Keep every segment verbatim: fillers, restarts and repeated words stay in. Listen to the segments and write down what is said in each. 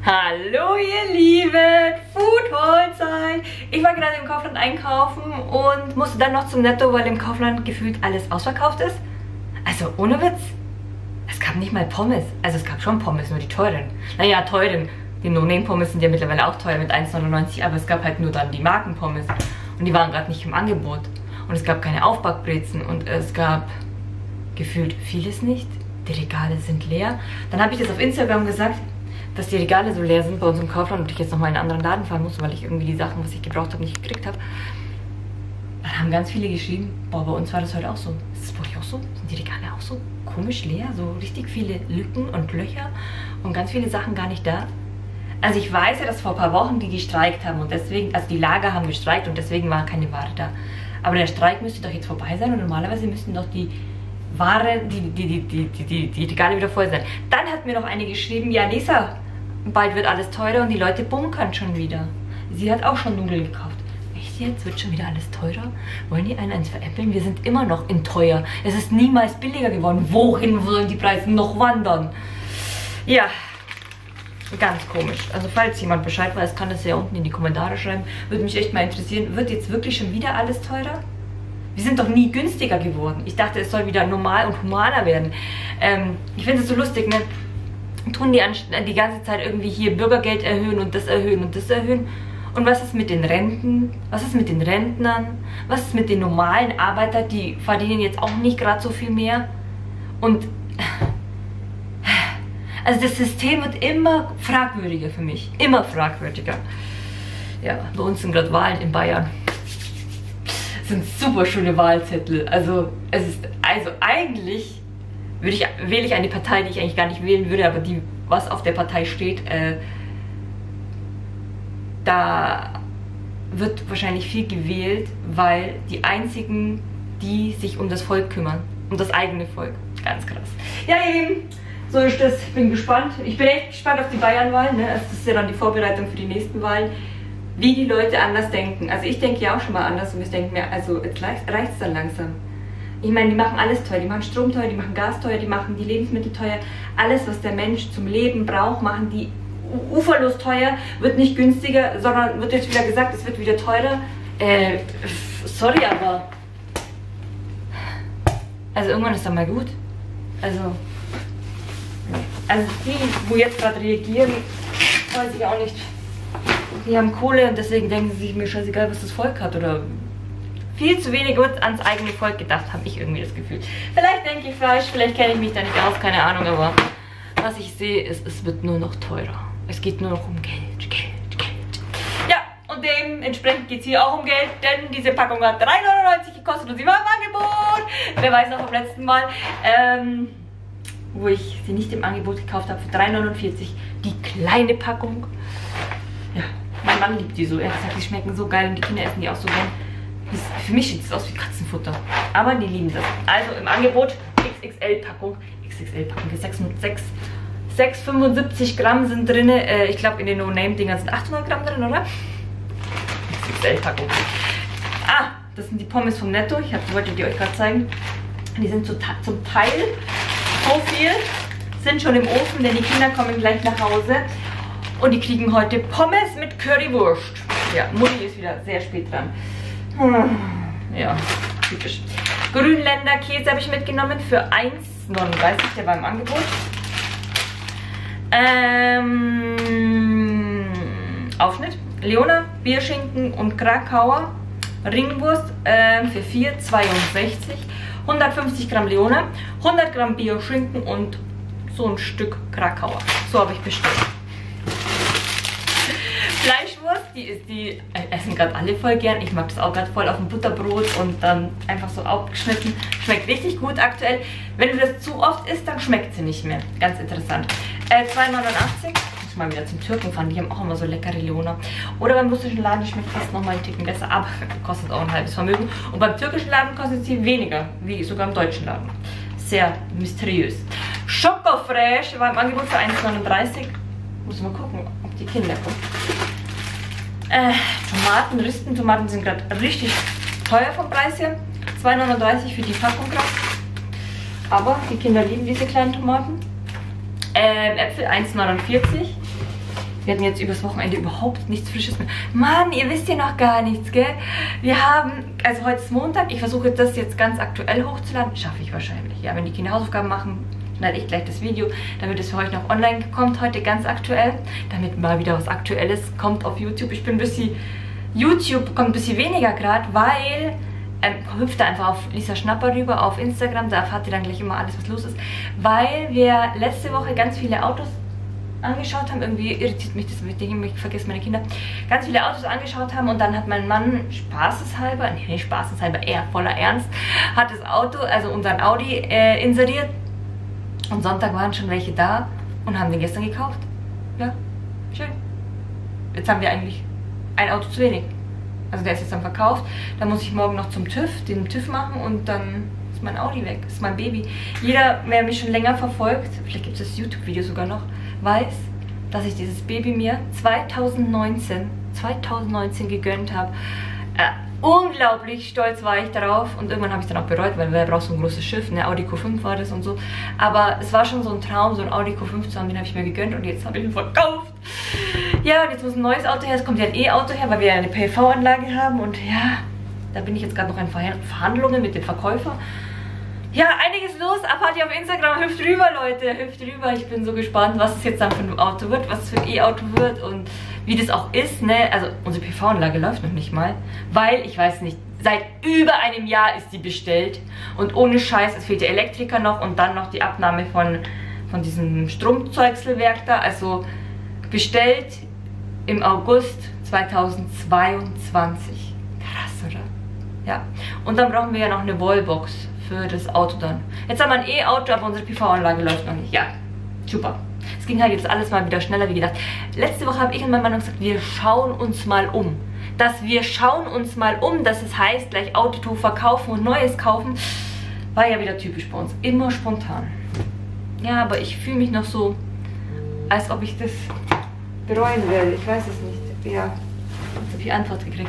Hallo ihr Lieben, Foodholzeit. Ich war gerade im Kaufland einkaufen und musste dann noch zum Netto, weil im Kaufland gefühlt alles ausverkauft ist. Also ohne Witz, es gab nicht mal Pommes. Also es gab schon Pommes, nur die teuren. Naja, teuren. Die No-Name-Pommes sind ja mittlerweile auch teuer mit eins neunundneunzig, aber es gab halt nur dann die Markenpommes. Und die waren gerade nicht im Angebot. Und es gab keine Aufbackbrezen und es gab gefühlt vieles nicht. Die Regale sind leer. Dann habe ich das auf Instagram gesagt, dass die Regale so leer sind bei uns im Kaufland und ich jetzt nochmal in einen anderen Laden fahren muss, weil ich irgendwie die Sachen, was ich gebraucht habe, nicht gekriegt habe. Dann haben ganz viele geschrieben, boah, bei uns war das heute auch so. Ist das bei euch auch so? Sind die Regale auch so komisch leer? So richtig viele Lücken und Löcher und ganz viele Sachen gar nicht da. Also ich weiß ja, dass vor ein paar Wochen die gestreikt haben und deswegen, also die Lager haben gestreikt und deswegen war keine Ware da. Aber der Streik müsste doch jetzt vorbei sein und normalerweise müssten doch die Ware, die, die, die, die, die, die, die Regale wieder voll sein. Dann hat mir noch eine geschrieben, ja Nisa, bald wird alles teurer und die Leute bunkern schon wieder. Sie hat auch schon Nudeln gekauft. Echt jetzt? Wird schon wieder alles teurer? Wollen die einen eins veräppeln? Wir sind immer noch in teuer. Es ist niemals billiger geworden. Wohin wollen die Preise noch wandern? Ja, ganz komisch. Also falls jemand Bescheid weiß, kann das ja unten in die Kommentare schreiben. Würde mich echt mal interessieren, wird jetzt wirklich schon wieder alles teurer? Wir sind doch nie günstiger geworden. Ich dachte, es soll wieder normal und humaner werden. Ähm, ich finde es so lustig, ne? Tun die die ganze Zeit irgendwie hier Bürgergeld erhöhen und das erhöhen und das erhöhen. Und was ist mit den Renten? Was ist mit den Rentnern? Was ist mit den normalen Arbeitern? Die verdienen jetzt auch nicht gerade so viel mehr. Und also das System wird immer fragwürdiger für mich. Immer fragwürdiger. Ja, bei uns sind gerade Wahlen in Bayern. Das sind super schöne Wahlzettel. Also es ist, also eigentlich würde ich, wähle ich eine Partei, die ich eigentlich gar nicht wählen würde, aber die, was auf der Partei steht, äh, da wird wahrscheinlich viel gewählt, weil die einzigen, die sich um das Volk kümmern, um das eigene Volk. Ganz krass. Ja, eben, so ist das. Ich bin gespannt. Ich bin echt gespannt auf die Bayernwahlen. Ne? Also das ist ja dann die Vorbereitung für die nächsten Wahlen. Wie die Leute anders denken. Also ich denke ja auch schon mal anders und ich denke mir, also jetzt reicht es dann langsam. Ich meine, die machen alles teuer. Die machen Strom teuer, die machen Gas teuer, die machen die Lebensmittel teuer. Alles, was der Mensch zum Leben braucht, machen die uferlos teuer. Wird nicht günstiger, sondern wird jetzt wieder gesagt, es wird wieder teurer. Äh, sorry, aber... Also irgendwann ist dann mal gut. Also... Also die, wo jetzt gerade reagieren, weiß ich auch nicht. Die haben Kohle und deswegen denken sie sich, mir scheißegal, was das Volk hat. Oder viel zu wenig wird ans eigene Volk gedacht, habe ich irgendwie das Gefühl. Vielleicht denke ich falsch, vielleicht kenne ich mich da nicht aus, keine Ahnung. Aber was ich sehe, ist, es wird nur noch teurer. Es geht nur noch um Geld, Geld, Geld. Ja, und dementsprechend geht es hier auch um Geld, denn diese Packung hat drei neunundneunzig gekostet und sie war im Angebot. Wer weiß noch vom letzten Mal, ähm, wo ich sie nicht im Angebot gekauft habe, für drei neunundvierzig die kleine Packung. Ja, mein Mann liebt die so. Er sagt, die schmecken so geil und die Kinder essen die auch so gern. Für mich sieht es aus wie Katzenfutter. Aber die lieben das. Also im Angebot X X L-Packung. X X L-Packung ist sechshundertfünfundsiebzig Gramm sind drin. Äh, ich glaube, in den No-Name-Dingern sind achthundert Gramm drin, oder? X X L-Packung. Ah, das sind die Pommes vom Netto. Ich hab, wollte die euch gerade zeigen. Die sind zum, zum Teil so viel. Sind schon im Ofen, denn die Kinder kommen gleich nach Hause. Und die kriegen heute Pommes mit Currywurst. Ja, Mutti ist wieder sehr spät dran. Hm, ja, typisch. Grünländer Käse habe ich mitgenommen für eins neununddreißig, der war im Angebot. Ähm, Aufschnitt. Leona, Bierschinken und Krakauer. Ringwurst äh, für vier zweiundsechzig. hundertfünfzig Gramm Leona, hundert Gramm Bierschinken und so ein Stück Krakauer. So habe ich bestellt. Fleischwurst, die ist die, essen gerade alle voll gern. Ich mag das auch gerade voll auf dem Butterbrot und dann einfach so aufgeschnitten. Schmeckt richtig gut aktuell. Wenn du das zu oft isst, dann schmeckt sie nicht mehr. Ganz interessant. Äh, zwei neunundachtzig. Muss mal wieder zum Türken fahren. Die haben auch immer so leckere Leona. Oder beim russischen Laden, die schmeckt fast noch mal einen Ticken besser, aber kostet auch ein halbes Vermögen. Und beim türkischen Laden kostet sie weniger, wie sogar im deutschen Laden. Sehr mysteriös. Schokofresh war im Angebot für eins neununddreißig. Muss mal gucken, ob die Kinder kommen. Äh, Tomaten, Ristentomaten sind gerade richtig teuer vom Preis her. zwei neununddreißig für die Packung gerade. Aber die Kinder lieben diese kleinen Tomaten. Ähm, Äpfel eins neunundvierzig. Wir hatten jetzt übers Wochenende überhaupt nichts Frisches mehr. Mann, ihr wisst ja noch gar nichts, gell? Wir haben, also heute ist Montag, ich versuche das jetzt ganz aktuell hochzuladen. Schaffe ich wahrscheinlich, ja. Wenn die Kinder Hausaufgaben machen, schneide ich gleich das Video, damit es für euch noch online kommt, heute ganz aktuell. Damit mal wieder was Aktuelles kommt auf YouTube. Ich bin ein bisschen, YouTube kommt ein bisschen weniger gerade, weil... Ähm, hüpft da einfach auf Lisa Schnapper rüber auf Instagram, da erfahrt ihr dann gleich immer alles, was los ist. Weil wir letzte Woche ganz viele Autos angeschaut haben, irgendwie irritiert mich das, ich vergesse meine Kinder, ganz viele Autos angeschaut haben und dann hat mein Mann spaßeshalber, nee, nicht spaßeshalber, eher voller Ernst, hat das Auto, also unseren Audi, äh, inseriert und Sonntag waren schon welche da und haben den gestern gekauft. Ja, schön. Jetzt haben wir eigentlich ein Auto zu wenig. Also der ist jetzt dann verkauft. Dann muss ich morgen noch zum TÜV, den TÜV machen und dann ist mein Audi weg. Das ist mein Baby. Jeder, der mich schon länger verfolgt, vielleicht gibt es das YouTube-Video sogar noch, weiß, dass ich dieses Baby mir zweitausendneunzehn gegönnt habe. Äh, unglaublich stolz war ich darauf und irgendwann habe ich es dann auch bereut, weil wer braucht so ein großes Schiff, ne? Audi Q fünf war das und so. Aber es war schon so ein Traum, so ein Audi Q fünf zu haben, den habe ich mir gegönnt und jetzt habe ich ihn verkauft. Ja, und jetzt muss ein neues Auto her, es kommt ja ein E-Auto her, weil wir ja eine P V-Anlage haben und ja, da bin ich jetzt gerade noch in Verhandlungen mit dem Verkäufer. Ja, einiges los, erfahrt ihr auf Instagram, hüpft rüber, Leute, hüpft rüber. Ich bin so gespannt, was es jetzt dann für ein Auto wird, was es für ein E-Auto wird und wie das auch ist, ne? Also unsere P V-Anlage läuft noch nicht mal, weil, ich weiß nicht, seit über einem Jahr ist die bestellt und ohne Scheiß, es fehlt der Elektriker noch und dann noch die Abnahme von, von diesem Stromzeugselwerk da, also bestellt im August zweitausendzweiundzwanzig. Krass, oder? Ja. Und dann brauchen wir ja noch eine Wallbox für das Auto dann. Jetzt haben wir ein E-Auto, aber unsere P V-Anlage läuft noch nicht. Ja, super. Es ging halt jetzt alles mal wieder schneller wie gedacht. Letzte Woche habe ich und mein Mann gesagt, wir schauen uns mal um. Dass wir schauen uns mal um, dass es heißt, gleich Auto verkaufen und Neues kaufen, war ja wieder typisch bei uns. Immer spontan. Ja, aber ich fühle mich noch so, als ob ich das bereuen will. Ich weiß es nicht. Ja, jetzt habe ich Antwort gekriegt.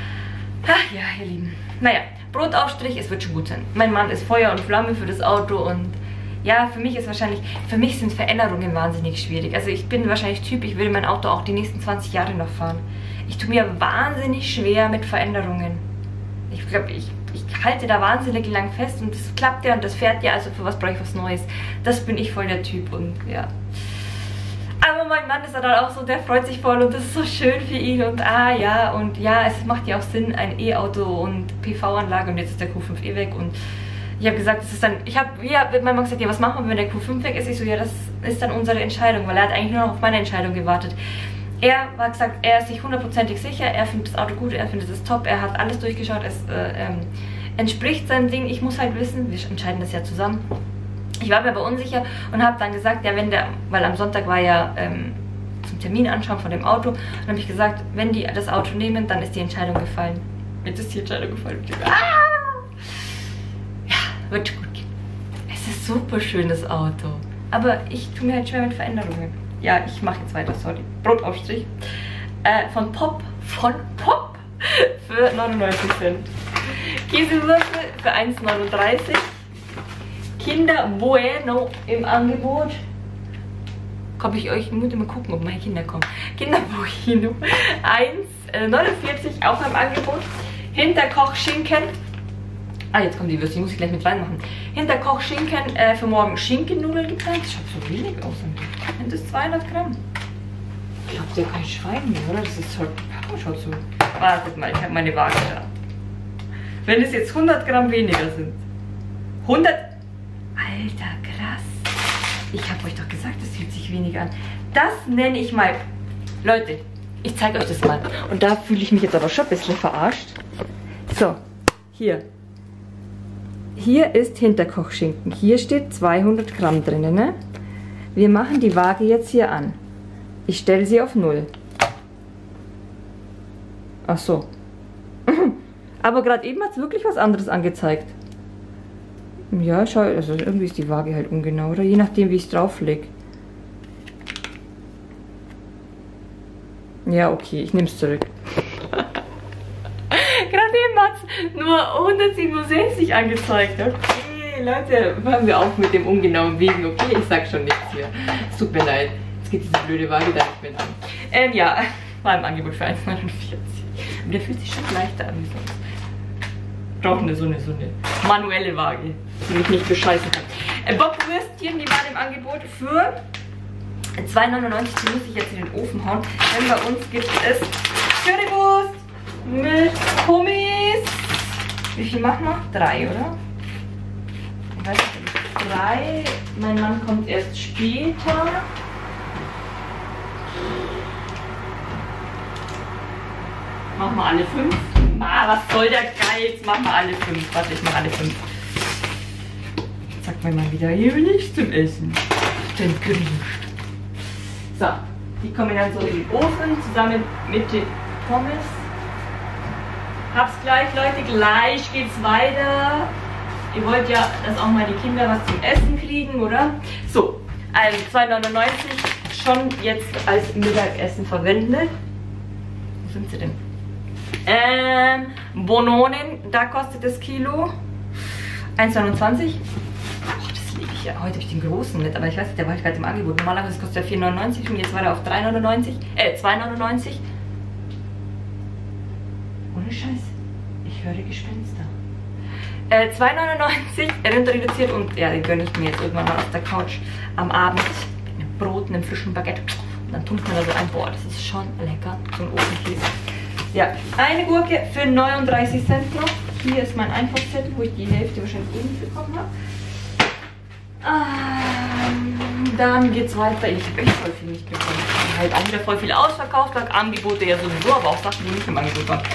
Ach ja, ihr Lieben. Naja, Brotaufstrich, es wird schon gut sein. Mein Mann ist Feuer und Flamme für das Auto und ja, für mich ist wahrscheinlich, für mich sind Veränderungen wahnsinnig schwierig. Also ich bin wahrscheinlich Typ, ich will mein Auto auch die nächsten zwanzig Jahre noch fahren. Ich tue mir wahnsinnig schwer mit Veränderungen. Ich glaube, ich, ich halte da wahnsinnig lang fest und das klappt ja und das fährt ja, also für was brauche ich was Neues. Das bin ich voll der Typ und ja. Aber mein Mann ist dann auch so, der freut sich voll und das ist so schön für ihn und ah ja und ja, es macht ja auch Sinn, ein E-Auto und P V-Anlage und jetzt ist der Q fünf eh weg und ich habe gesagt, das ist dann, ich habe, ja, mein Mann gesagt, ja, was machen wir, wenn der Q fünf weg ist? Ich so, ja, das ist dann unsere Entscheidung, weil er hat eigentlich nur noch auf meine Entscheidung gewartet. Er hat gesagt, er ist sich hundertprozentig sicher, er findet das Auto gut, er findet es top, er hat alles durchgeschaut, es äh, ähm, entspricht seinem Ding. Ich muss halt wissen, wir entscheiden das ja zusammen. Ich war mir aber unsicher und habe dann gesagt, ja, wenn der, weil am Sonntag war ja ähm, zum Termin anschauen von dem Auto, und habe ich gesagt, wenn die das Auto nehmen, dann ist die Entscheidung gefallen. Jetzt ist die Entscheidung gefallen. Ah! Ja, wird gut gehen. Es ist super schön, das Auto. Aber ich tue mir halt schwer mit Veränderungen. Ja, ich mache jetzt weiter, sorry. Brotaufstrich. Äh, von Pop, von Pop für neunundneunzig Cent. Käsewürfel für eins neununddreißig. Kinder Bueno im Angebot. Komme ich euch, ich muss immer gucken, ob meine Kinder kommen. Kinder Bueno eins neunundvierzig auch im Angebot. Hinterkochschinken. Ah, jetzt kommen die Würste, die muss ich gleich mit reinmachen. Hinterkochschinken äh, für morgen Schinkennudeln geplant. Das schaut so wenig aus. Und das ist zweihundert Gramm. Ich hab ja kein Schwein mehr, oder? Das ist halt. Oh, schaut so. Wartet mal, ich habe meine Waage da. Wenn es jetzt hundert Gramm weniger sind. hundert. Alter, krass. Ich habe euch doch gesagt, das fühlt sich weniger an. Das nenne ich mal. Leute, ich zeige euch das mal. Und da fühle ich mich jetzt aber schon ein bisschen verarscht. So, hier. Hier ist Hinterkochschinken. Hier steht zweihundert Gramm drin, ne? Wir machen die Waage jetzt hier an. Ich stelle sie auf null. Ach so. Aber gerade eben hat es wirklich was anderes angezeigt. Ja, schau, also irgendwie ist die Waage halt ungenau, oder? Je nachdem, wie ich es drauflege. Ja, okay, ich nehme es zurück. Gerade eben hat es nur hundertsiebenundsechzig angezeigt. Okay, Leute, hören wir auf mit dem ungenauen Wegen, okay? Ich sag schon nichts hier. Es tut mir leid. Jetzt geht diese blöde Waage da nicht mehr an. Ähm, ja, war im Angebot für eins neunundvierzig. Und der fühlt sich schon leichter an wie sonst. Braucht eine so eine, so eine manuelle Waage, die mich nicht bescheißen kann. Äh, Bockwürstchen, die waren im Angebot für zwei neunundneunzig. Die muss ich jetzt in den Ofen hauen. Denn bei uns gibt es Currywurst mit Pommes. Wie viel machen wir? Drei, oder? Ich weiß nicht, drei. Mein Mann kommt erst später. Machen wir alle fünf. Ah, was soll der Geiz? Machen wir alle fünf. Warte, ich mache alle fünf. Sagt mein Mann wieder, hier will ich zum Essen. Den Grüß. So, die kommen dann so in den Ofen zusammen mit den Pommes. Hab's gleich, Leute, gleich geht's weiter. Ihr wollt ja, dass auch mal die Kinder was zum Essen kriegen, oder? So, also zwei neunundneunzig schon jetzt als Mittagessen verwendet. Wo sind sie denn? Ähm, Bononen, da kostet das Kilo eins neunundzwanzig. Oh, das liebe ich ja. Heute habe ich den großen mit, aber ich weiß nicht, der war gerade im Angebot. Normalerweise kostet er vier neunundneunzig und jetzt war er auf drei neunundneunzig, äh, zwei neunundneunzig. Ohne Scheiß, ich höre Gespenster. Äh, zwei neunundneunzig, Rind reduziert und ja, den gönne ich mir jetzt irgendwann mal auf der Couch am Abend mit einem Brot, einem frischen Baguette. Und dann tunkt man da so ein, boah, das ist schon lecker, so ein Ofenkäse. Ja, eine Gurke für neununddreißig Cent noch. Hier ist mein Einkaufszettel, wo ich die Hälfte wahrscheinlich eh nicht bekommen habe. Ähm, dann geht's weiter. Ich habe echt voll viel nicht bekommen. Halt auch wieder voll viel ausverkauft. Angebote ja sowieso, aber auch Sachen, die nicht im Angebot waren.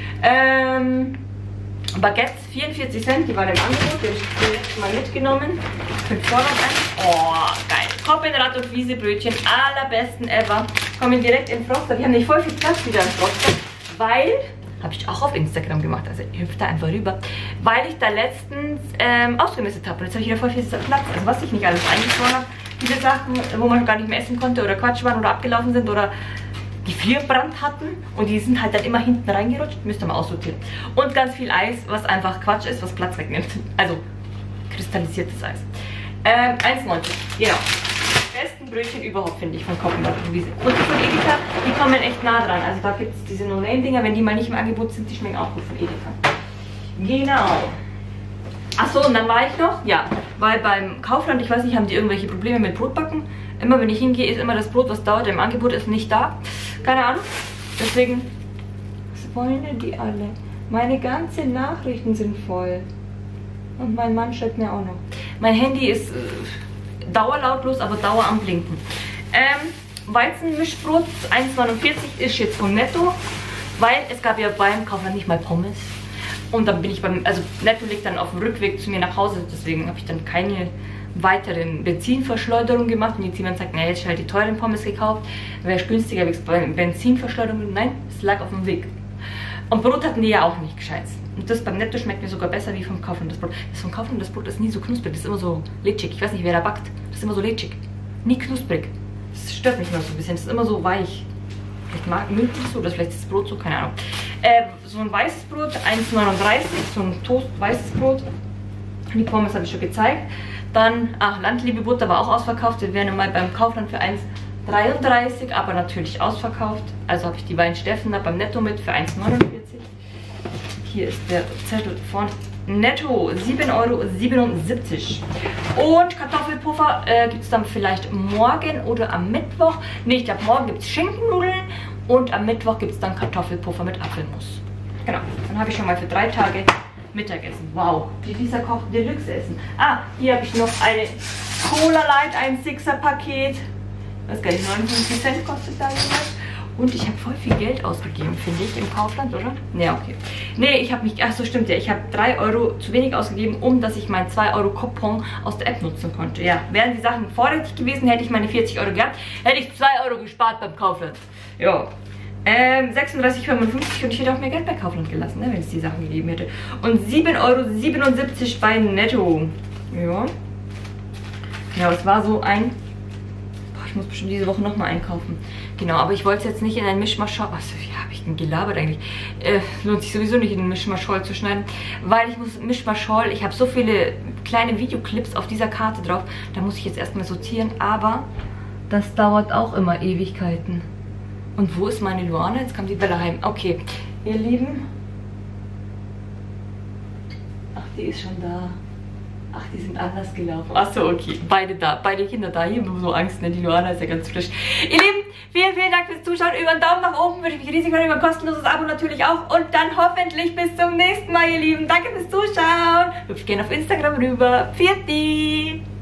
Ähm, Baguettes, vierundvierzig Cent, die waren im Angebot. Die habe ich jetzt mal mitgenommen. Für Vorrat ein. Oh, geil. Koppenrad und Wiesebrötchen, allerbesten ever. Kommen direkt in Froster. Die haben nicht voll viel Platz wieder im Froster. Weil, habe ich auch auf Instagram gemacht, also ihr hüpft da einfach rüber, weil ich da letztens ähm, ausgemistet habe. Und jetzt habe ich wieder voll viel Platz. Also was ich nicht alles eingefroren habe, viele Sachen, wo man gar nicht mehr essen konnte oder Quatsch waren oder abgelaufen sind oder Gefrierbrand hatten. Und die sind halt dann immer hinten reingerutscht, müsst ihr mal aussortieren. Und ganz viel Eis, was einfach Quatsch ist, was Platz wegnimmt. Also kristallisiertes Eis. Ähm, eins neunzig, genau. Besten Brötchen überhaupt, finde ich, von Koppenrad und Wiese. Und die von Edeka, die kommen echt nah dran. Also da gibt es diese No-Name-Dinger, wenn die mal nicht im Angebot sind, die schmecken auch gut von Edeka. Genau. Achso, und dann war ich noch, ja, weil beim Kaufland, ich weiß nicht, haben die irgendwelche Probleme mit Brotbacken. Immer wenn ich hingehe, ist immer das Brot, was dauert, im Angebot ist nicht da. Keine Ahnung. Deswegen, was wollen denn die alle? Meine ganzen Nachrichten sind voll. Und mein Mann schreibt mir auch noch. Mein Handy ist äh, dauerlautlos, aber dauer am Blinken. Ähm, Weizenmischbrot eins neunundvierzig ist jetzt von Netto, weil es gab ja beim Kaufland nicht mal Pommes. Und dann bin ich beim, also Netto liegt dann auf dem Rückweg zu mir nach Hause, deswegen habe ich dann keine weiteren Benzinverschleuderungen gemacht. Und jetzt jemand sagt, na, jetzt habe ich halt die teuren Pommes gekauft, wäre es günstiger, habe ich Benzinverschleuderung. Nein, es lag auf dem Weg. Und Brot hatten die ja auch nicht gescheit. Und das beim Netto schmeckt mir sogar besser wie vom Kaufland das Brot. Das vom Kaufland das Brot ist nie so knusprig, das ist immer so lätschig. Ich weiß nicht, wer da backt. Das ist immer so lätschig. Nie knusprig. Das stört mich immer so ein bisschen. Das ist immer so weich. Vielleicht mag ich es so, oder vielleicht ist das Brot so, keine Ahnung. Äh, so ein weißes Brot, eins neununddreißig, so ein Toast, weißes Brot. Die Pommes habe ich schon gezeigt. Dann, ach, Landliebe Butter war auch ausverkauft. Wir wären mal beim Kaufland für eins dreiunddreißig, aber natürlich ausverkauft. Also habe ich die beiden Steffen da beim Netto mit für eins neunundvierzig. Hier ist der Zettel von Netto, sieben Euro siebenundsiebzig. Und Kartoffelpuffer äh, gibt es dann vielleicht morgen oder am Mittwoch. Ne, ich glaube, morgen gibt es Schinkennudeln und am Mittwoch gibt es dann Kartoffelpuffer mit Apfelmus. Genau, dann habe ich schon mal für drei Tage Mittagessen. Wow, die dieser Koch Deluxe essen. Ah, hier habe ich noch eine Cola Light, ein Sixer Paket. Das gar nicht, neunundfünfzig Cent kostet da jemand. Und ich habe voll viel Geld ausgegeben, finde ich, im Kaufland, oder? Ne, okay. Ne, ich habe mich, ach so, stimmt ja, ich habe drei Euro zu wenig ausgegeben, um dass ich meinen zwei Euro Coupon aus der App nutzen konnte. Ja, wären die Sachen vorrätig gewesen, hätte ich meine vierzig Euro gehabt, hätte ich zwei Euro gespart beim Kaufland. Ja. Ähm, sechsunddreißig Euro fünfundfünfzig und ich hätte auch mehr Geld bei Kaufland gelassen, ne, wenn es die Sachen gegeben hätte. Und sieben Euro siebenundsiebzig bei Netto. Ja. Ja, es war so ein... Boah, ich muss bestimmt diese Woche nochmal einkaufen. Genau, aber ich wollte es jetzt nicht in ein Mischmasch-Haul... Was, wie habe ich denn gelabert eigentlich? Äh, lohnt sich sowieso nicht in einen Mischmasch-Haul zu schneiden. Weil ich muss Mischmasch-Haul... Ich habe so viele kleine Videoclips auf dieser Karte drauf. Da muss ich jetzt erstmal sortieren, aber das dauert auch immer Ewigkeiten. Und wo ist meine Luana? Jetzt kommt die Bella heim. Okay, ihr Lieben. Ach, die ist schon da. Ach, die sind anders gelaufen. Ach so, okay. Beide da. Beide Kinder da. Hier haben wir so Angst, ne? Die Luana ist ja ganz frisch. Ihr Lieben, vielen, vielen Dank fürs Zuschauen. Über einen Daumen nach oben würde ich mich riesig freuen. Über ein kostenloses Abo natürlich auch. Und dann hoffentlich bis zum nächsten Mal, ihr Lieben. Danke fürs Zuschauen. Hüpft gerne auf Instagram rüber. Pfiat die.